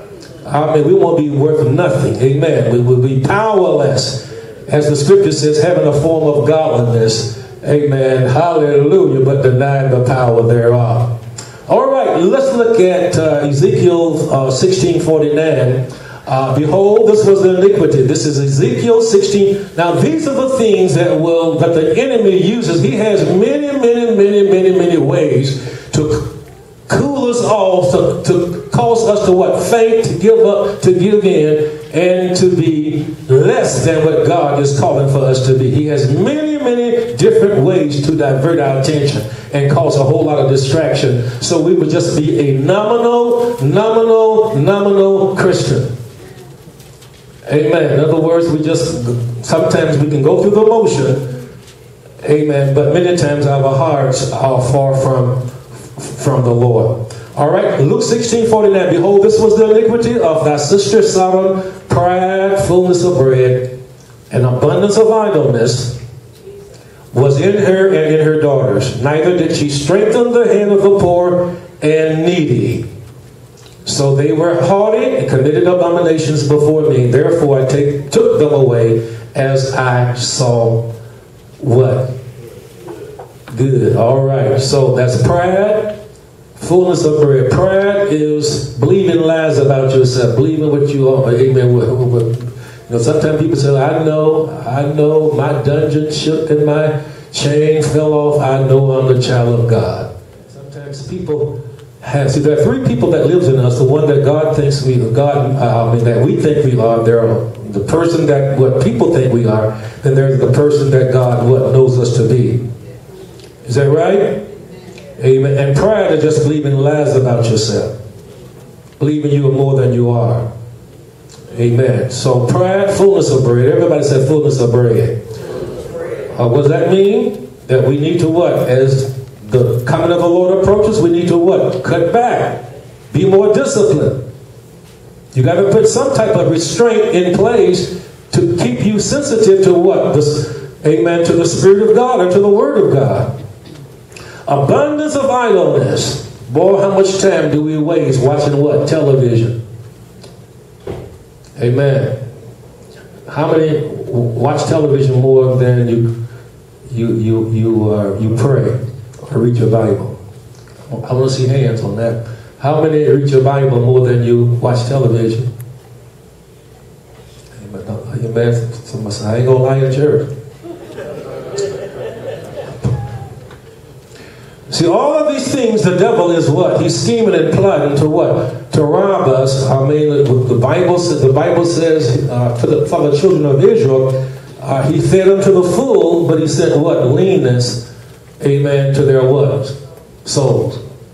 I mean, we won't be worth nothing. Amen. We will be powerless. As the scripture says, having a form of godliness. Amen. Hallelujah. But denying the power thereof. All right. Let's look at uh, Ezekiel uh, sixteen forty-nine. Uh, Behold, this was the iniquity. This is Ezekiel sixteen. Now, these are the things that will that the enemy uses. He has many, many, many, many, many ways to cool us off, to, to cause us to what? Faint, to give up, to give in, and to be less than what God is calling for us to be. He has many, many different ways to divert our attention and cause a whole lot of distraction. So we would just be a nominal, nominal, nominal Christian. Amen. In other words, we just, sometimes we can go through the motion. Amen. But many times our hearts are far from from the Lord. All right, Luke sixteen forty-nine. Behold, this was the iniquity of thy sister Sodom, pride, fullness of bread, and abundance of idleness was in her and in her daughters. Neither did she strengthen the hand of the poor and needy. So they were haughty and committed abominations before me. Therefore I take, took them away as I saw what? Good. All right. So that's pride, fullness of bread. Pride is believing lies about yourself, believing what you are. Amen. You know, sometimes people say, I know, I know my dungeon shook and my chain fell off. I know I'm the child of God. Sometimes people have, see, there are three people that lives in us. The one that God thinks we, God, uh, I mean, that we think we are. There are the person that what people think we are. Then there's the person that God what knows us to be. Is that right? Amen. And pride is just believing lies about yourself. Believing you are more than you are. Amen. So pride, fullness of bread. Everybody said fullness of bread. Uh, what does that mean? That we need to what? As the coming of the Lord approaches, we need to what? Cut back. Be more disciplined. You got to put some type of restraint in place to keep you sensitive to what? This, amen. To the Spirit of God or to the Word of God. Abundance of idleness. Boy, how much time do we waste watching what? Television. Amen. How many watch television more than you you you you uh, you pray or read your Bible? I want to see hands on that. How many read your Bible more than you watch television? Amen. Somebody say, I ain't gonna lie in church. See, all of these things, the devil is what? He's scheming and plotting to what? To rob us. I mean, the Bible says, the Bible says uh, for, the, for the children of Israel, uh, he fed them to the full, but he sent what? Leanness, amen, to their what? Souls.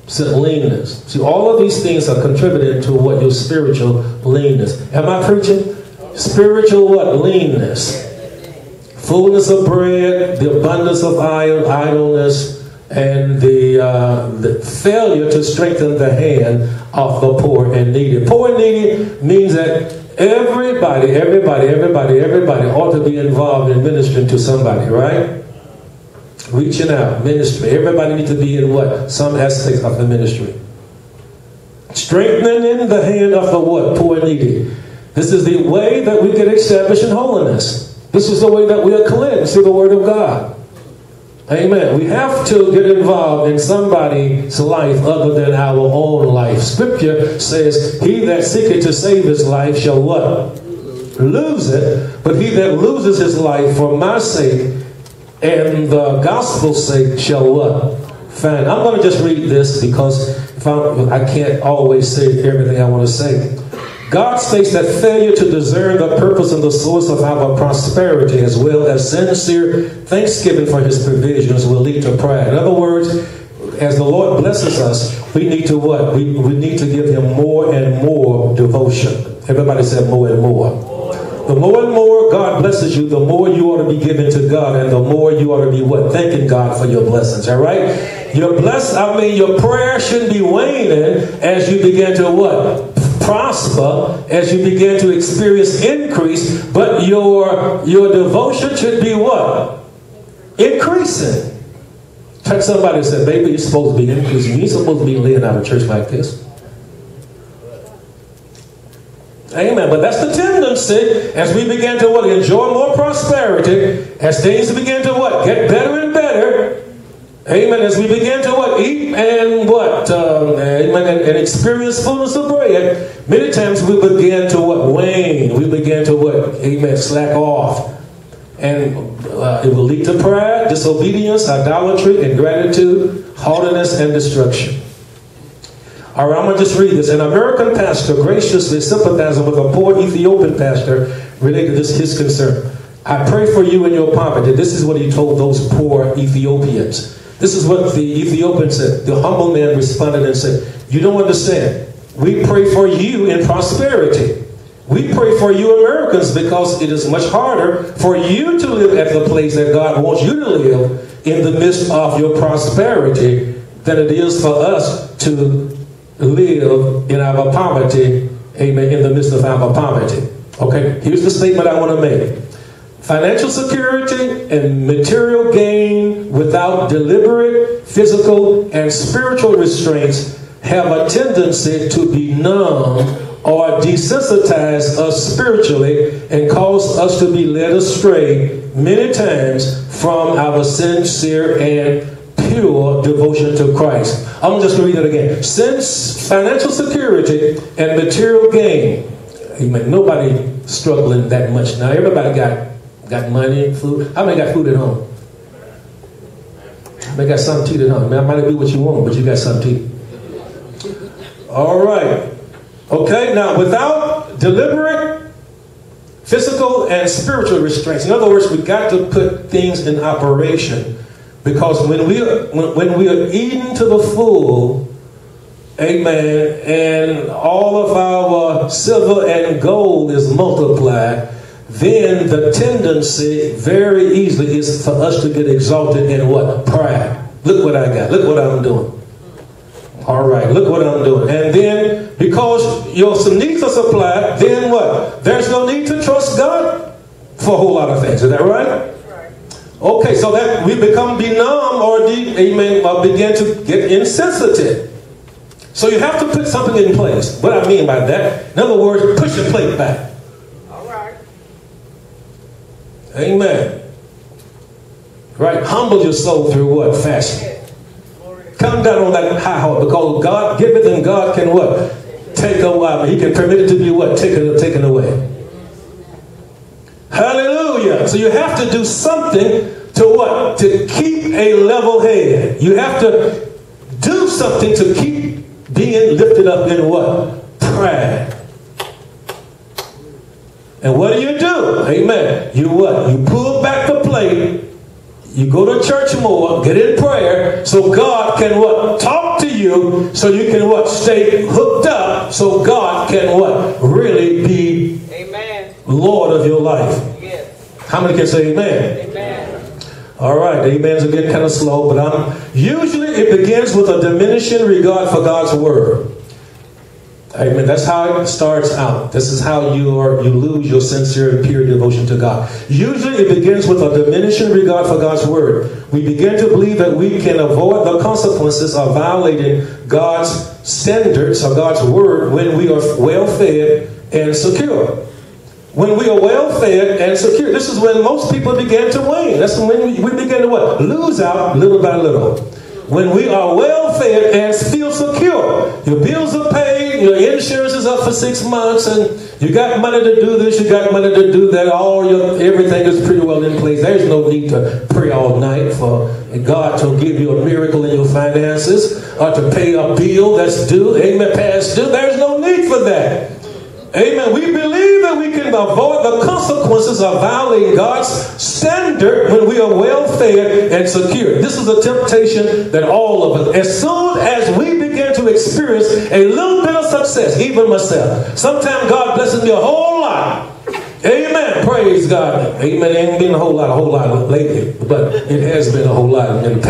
Said leanness. See, all of these things are contributing to what your spiritual leanness. Am I preaching? Spiritual what? Leanness. Fullness of bread, the abundance of idleness, and the, uh, the failure to strengthen the hand of the poor and needy. Poor and needy means that everybody, everybody, everybody, everybody ought to be involved in ministering to somebody, right? Reaching out, ministry. Everybody needs to be in what? Some aspects of the ministry. Strengthening the hand of the what? Poor and needy. This is the way that we can establish in holiness. This is the way that we are cleansed through the Word of God. Amen. We have to get involved in somebody's life other than our own life. Scripture says, he that seeketh to save his life shall what? Lose it. But he that loses his life for my sake and the gospel's sake shall what? Find. I'm going to just read this because if I'm, I can't always say everything I want to say. God states that failure to discern the purpose and the source of our prosperity, as well as sincere thanksgiving for his provisions, will lead to pride. In other words, as the Lord blesses us, we need to what? We, we need to give him more and more devotion. Everybody said more and more. The more and more God blesses you, the more you ought to be giving to God, and the more you ought to be what? Thanking God for your blessings, all right? Your bless, I mean, your prayer shouldn't be waning as you begin to what? Prosper, as you begin to experience increase, but your, your devotion should be what? Increasing. Touch somebody and say, baby, you're supposed to be increasing. You're supposed to be laying out of church like this. Amen. But that's the tendency as we begin to what? Enjoy more prosperity, as things begin to what? Get better and better. Amen. As we begin to what? Eat and what? Um, amen. And, and experience fullness of bread. Many times we begin to what? Wane. We begin to what? Amen. Slack off. And uh, it will lead to pride, disobedience, idolatry, ingratitude, haughtiness, and destruction. All right, I'm going to just read this. An American pastor graciously sympathizing with a poor Ethiopian pastor related to this, his concern. I pray for you in your poverty. This is what he told those poor Ethiopians. This is what the Ethiopian said. The humble man responded and said, you don't understand. We pray for you in prosperity. We pray for you Americans because it is much harder for you to live at the place that God wants you to live in the midst of your prosperity than it is for us to live in our poverty, amen, in the midst of our poverty. Okay, here's the statement I want to make. Financial security and material gain without deliberate physical and spiritual restraints have a tendency to be numb or desensitize us spiritually and cause us to be led astray many times from our sincere and pure devotion to Christ. I'm just going to read it again. Since financial security and material gain, amen, nobody struggling that much now. Everybody got got money, food. How many got food at home? How many got something to eat at home? Man, it might not be what you want, but you got something to eat. All right. Okay, now without deliberate physical and spiritual restraints. In other words, we got to put things in operation. Because when we are, when, when we are eating to the full, amen, and all of our silver and gold is multiplied, then the tendency very easily is for us to get exalted in what? Pride. Look what I got. Look what I'm doing. All right, look what I'm doing. And then, because your some needs are supplied, then what? There's no need to trust God for a whole lot of things. Is that right? Okay, so that we become benumb or, de amen, or begin to get insensitive. So you have to put something in place. What I mean by that, in other words, push your plate back. All right. Amen. Right? Humble your soul through what? Fasting. Come down on that high heart, because God giveth and God can what? Take away. He can permit it to be what? Taken, taken away. Hallelujah. So you have to do something to what? To keep a level head. You have to do something to keep being lifted up in what? Pride. And what do you do? Amen. You what? You pull back the plate. You go to church more, get in prayer, so God can what? Talk to you, so you can what? Stay hooked up, so God can what? Really be Amen. Lord of your life. Yes. How many can say amen? Amen. All right, amen's getting kind of slow, but I'm usually it begins with a diminishing regard for God's word. Amen. That's how it starts out. This is how you are, you lose your sincere and pure devotion to God. Usually it begins with a diminishing regard for God's word. We begin to believe that we can avoid the consequences of violating God's standards or God's word when we are well fed and secure. When we are well fed and secure, this is when most people begin to wane. That's when we, we begin to what? Lose out little by little. When we are well fed and feel secure, your bills are paid, your insurance is up for six months, and you got money to do this, you got money to do that, all your everything is pretty well in place. There's no need to pray all night for God to give you a miracle in your finances or to pay a bill that's due, amen, past due. There's no need for that. Amen. We believe that we can avoid the consequences of violating God's standard when we are well fed and secure. This is a temptation that all of us, as soon as we begin to experience a little bit of success, even myself, sometimes God blesses me a whole lot. Amen. Praise God. Amen. It ain't been a whole lot, a whole lot lately, but it has been a whole lot in the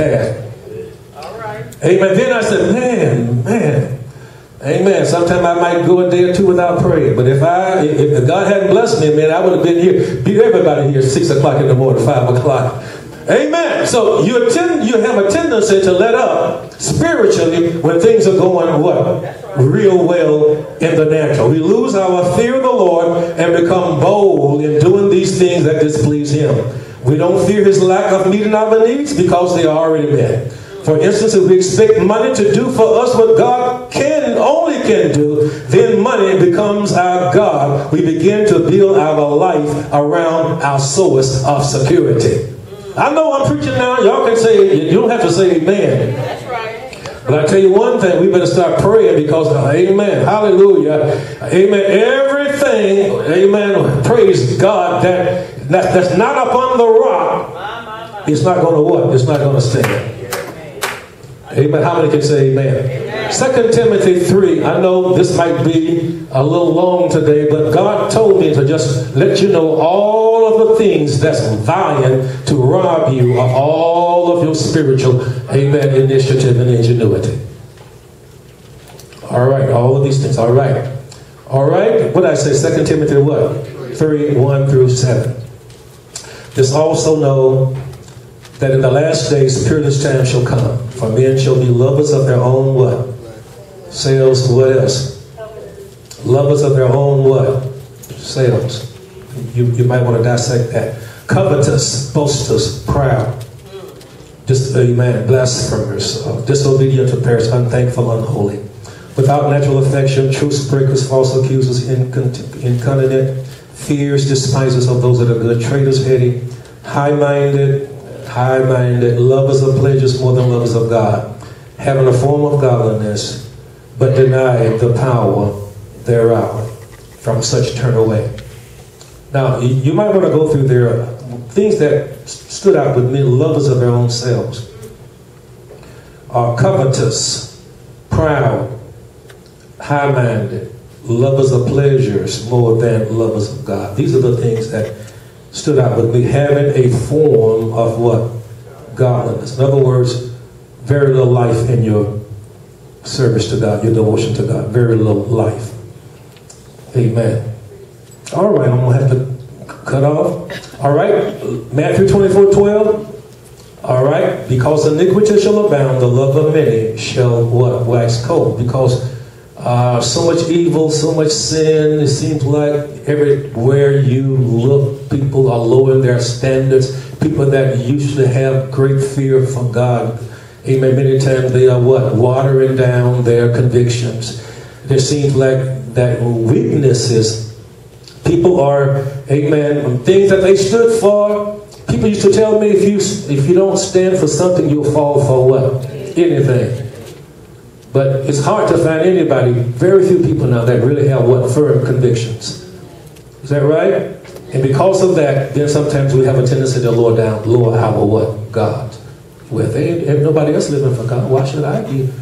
past. All right. Amen. Then I said, man, man. Amen. Sometimes I might go a day or two without praying. But if I, if God hadn't blessed me, man, I would have been here, beat everybody here six o'clock in the morning, five o'clock. Amen. So you attend, you have a tendency to let up spiritually when things are going what? Real well in the natural. We lose our fear of the Lord and become bold in doing these things that displease Him. We don't fear His lack of meeting our needs because they are already met. For instance, if we expect money to do for us what God can only can do, then money becomes our God. We begin to build our life around our source of security. I know I'm preaching now. Y'all can say, you don't have to say amen. That's right. But I tell you one thing, we better start praying because, uh, amen, hallelujah, amen, everything, amen, praise God, that, that that's not upon the rock, it's not going to what? It's not going to stand. Amen. How many can say amen? Amen? Second Timothy three. I know this might be a little long today, but God told me to just let you know all of the things that's vying to rob you of all of your spiritual, amen, initiative and ingenuity. All right. All of these things. All right. All right. What did I say? Second Timothy what? three, one through seven. Just also know that in the last days peerless time shall come, for men shall be lovers of their own what? Selves. What else? Lovers of their own what? Selves. You, you might want to dissect that. Covetous, boasters, proud, just amen, blasphemers, uh, disobedient to parents, unthankful, unholy, without natural affection, truce breakers, false accusers, incontinent, fears, despisers of those that are good, traitors, heady, high-minded, high-minded, lovers of pleasures more than lovers of God, having a form of godliness, but deny the power thereof. From such turn away. Now, you might want to go through their things that stood out with me. Lovers of their own selves, are covetous, proud, high-minded, lovers of pleasures more than lovers of God. These are the things that stood out with me. Having a form of what? Godliness. In other words, very little life in your service to God, your devotion to God. Very little life. Amen. All right, I'm going to have to cut off. All right, Matthew twenty-four twelve. All right, because iniquity shall abound, the love of many shall what? Wax cold. Because uh, so much evil, so much sin, it seems like everywhere you look, people are lowering their standards. People that usually have great fear from God, amen, many times they are what? Watering down their convictions. It seems like that weaknesses, people are, amen, things that they stood for. People used to tell me, if you if you don't stand for something, you'll fall for what? Anything. But it's hard to find anybody, very few people now that really have what? Firm convictions. Is that right? And because of that, then sometimes we have a tendency to lower down, lower our what? God. Well, if ain't, if nobody else living for God, why should I be?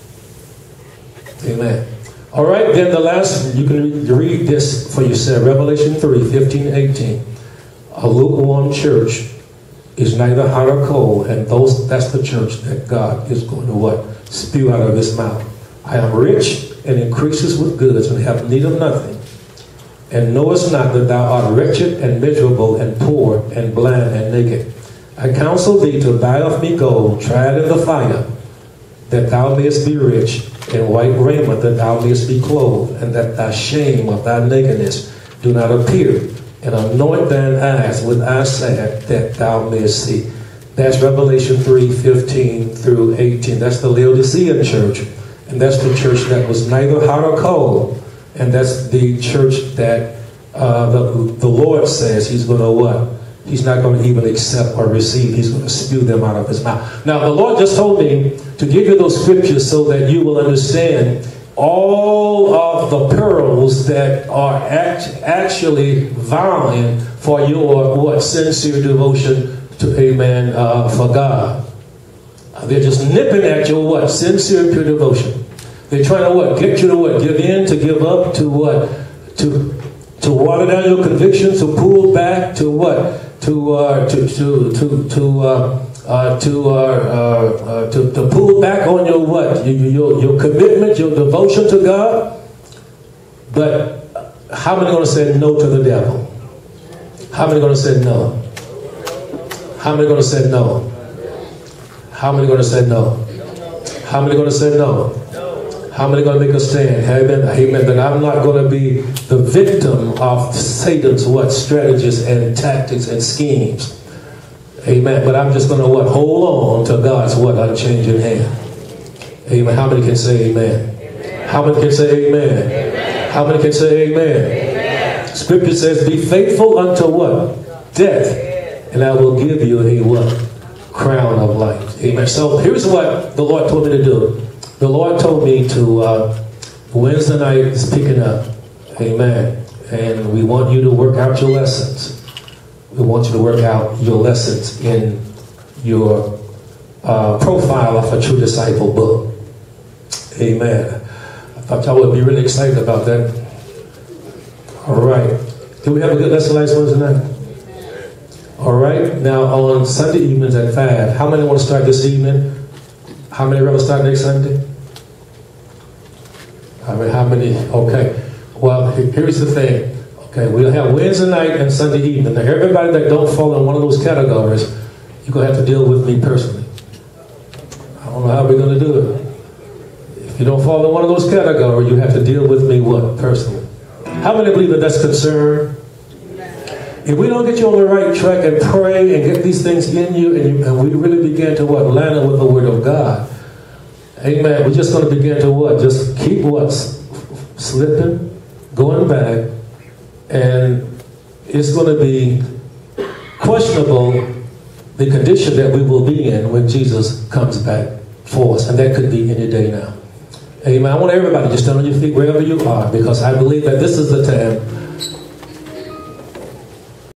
Amen. All right, then the last, you can read this for yourself. Revelation three, fifteen, eighteen. A lukewarm church is neither hot or cold, and those that's the church that God is going to what? Spew out of his mouth. I am rich and increases with goods and have need of nothing. And knowest not that thou art wretched and miserable and poor and blind and naked. I counsel thee to buy of me gold, tried in the fire, that thou mayest be rich, and white raiment, that thou mayest be clothed, and that thy shame of thy nakedness do not appear. And anoint thine eyes with eye salve, that thou mayest see. That's Revelation three, fifteen through eighteen. That's the Laodicean church. And that's the church that was neither hot or cold. And that's the church that uh, the, the Lord says he's going to what? He's not going to even accept or receive. He's going to spew them out of his mouth. Now, the Lord just told me to give you those scriptures so that you will understand all of the pearls that are act, actually vying for your what sincere devotion to, amen, uh, for God. Uh, they're just nipping at your what sincere pure devotion. They're trying to what get you to what give in, to give up, to what to to water down your convictions, to pull back, to what to uh, to to to to. Uh, Uh, to, uh, uh, uh, to to pull back on your what? Your, your, your commitment, your devotion to God. But how many are going to say no to the devil? How many are going to say no? How many are going to say no? How many are going to say no? How many are going to say no? How many are going to make a stand? Amen. Amen. That I'm not going to be the victim of Satan's what? Strategies and tactics and schemes. Amen. But I'm just going to what? Hold on to God's what? Unchanging hand. Amen. How many can say amen? Amen. How many can say amen? Amen. How many can say amen? Amen. Scripture says, be faithful unto what? Death. And I will give you a what? Crown of life. Amen. So here's what the Lord told me to do. The Lord told me to, uh, Wednesday night is picking up. Amen. And we want you to work out your lessons. We want you to work out your lessons in your uh, profile of a true disciple book. Amen. I thought y'all would be really excited about that. All right. Did we have a good lesson last Wednesday night? All right. Now on Sunday evenings at five, how many want to start this evening? How many want to start next Sunday? I mean, how many? Okay. Well, here's the thing. Okay, we'll have Wednesday night and Sunday evening. Now, everybody that don't fall in one of those categories, you're going to have to deal with me personally. I don't know how we're going to do it. If you don't fall in one of those categories, you have to deal with me what? Personally. How many believe that that's concern? If we don't get you on the right track and pray and get these things in you, and, you, and we really begin to what? Line up with the Word of God. Amen. We're just going to begin to what? Just keep what? Slipping, going back. And it's going to be questionable the condition that we will be in when Jesus comes back for us. And that could be any day now. Amen. I want everybody to stand on your feet wherever you are, because I believe that this is the time